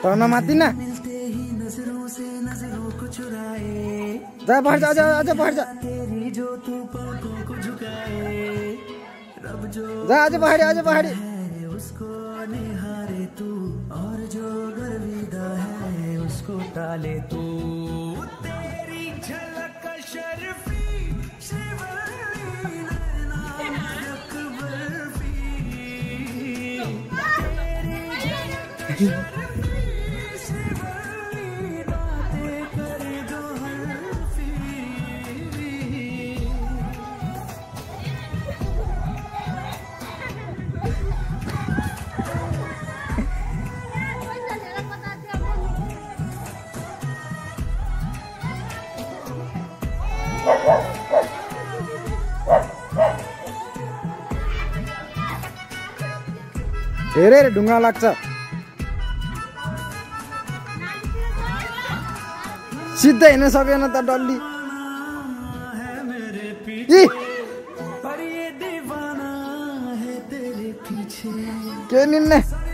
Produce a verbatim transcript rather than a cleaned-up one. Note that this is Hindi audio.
टर्न माथि न जा बाहर जा, जा, जा बाहर जा, जा आज बाहर, आज बाहर उसको निहारे तू और जो गर्विदा है उसको टाले तू। तेरी झलक शर्फी हेरे रे ढुङ्गा लाग्छ। सिधै हिँड्न सकेन त डल्ली। के निन्ने